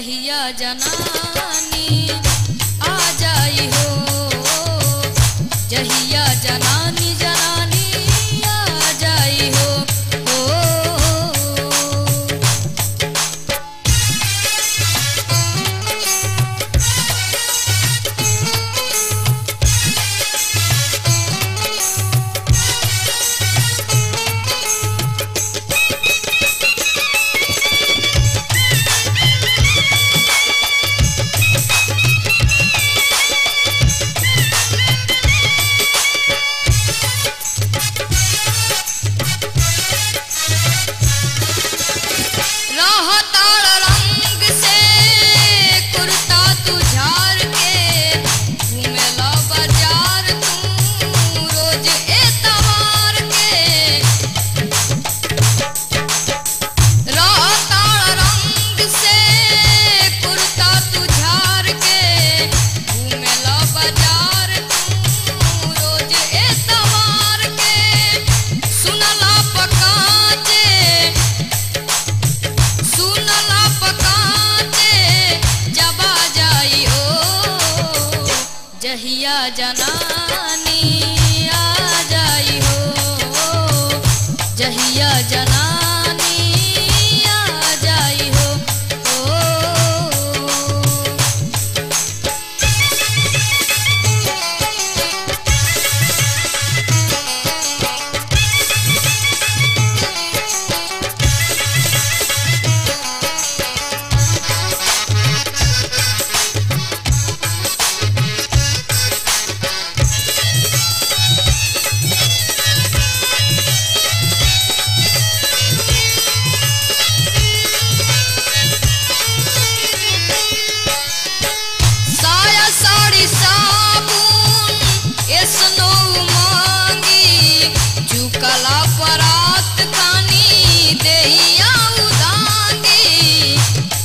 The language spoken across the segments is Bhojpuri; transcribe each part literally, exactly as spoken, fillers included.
जहिया जनानी आ जाई हो, जहिया जनानी जनानी आ जाई हो, हो। जहिया जनानी आ जाई हो, जहिया जनानी आ जाई हो, हो। कला परात खानी देहिया उदांगी,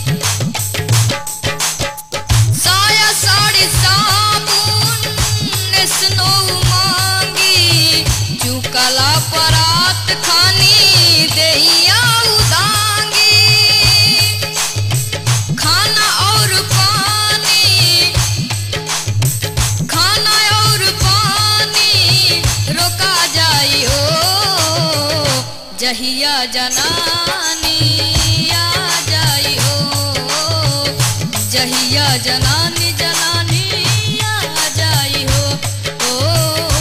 साया साड़ी साबुन स्नो मांगी, जू कला परात खानी देहिया उदांगी। खाना और पानी, खाना और पानी रोका जाई हो, जहिया जनानी आ जाई हो, जहिया जनानी जनानी आ जाई हो, हो।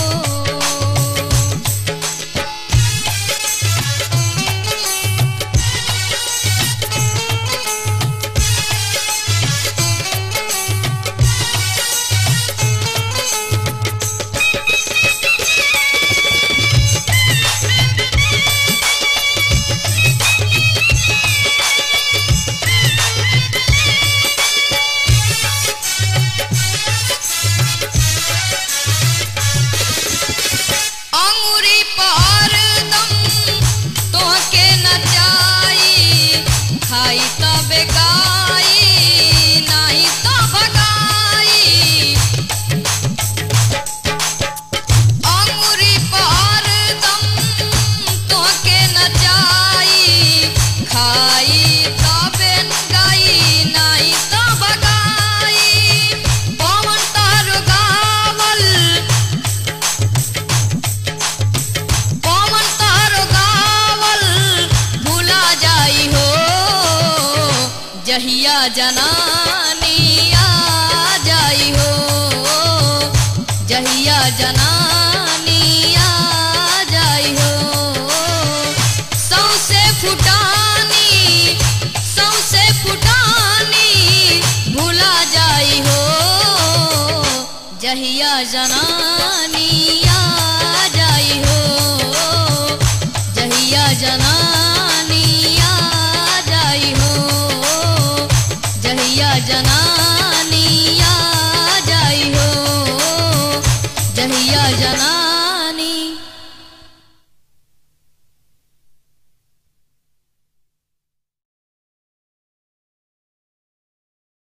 खाई तब गाई नहीं तो भगाई, अंगूरी पर दम तोके नचाई, खाई तब गाई नहीं तो भगाई। पवन तारो गावल, पवन तारो गावल भूला जाई हो, जहिया जनानी आ जाई हो, जहिया जनानी आ जाई हो। सौसे फुटानी, सौसे फुटानी भूला जाई हो, जहिया जनानी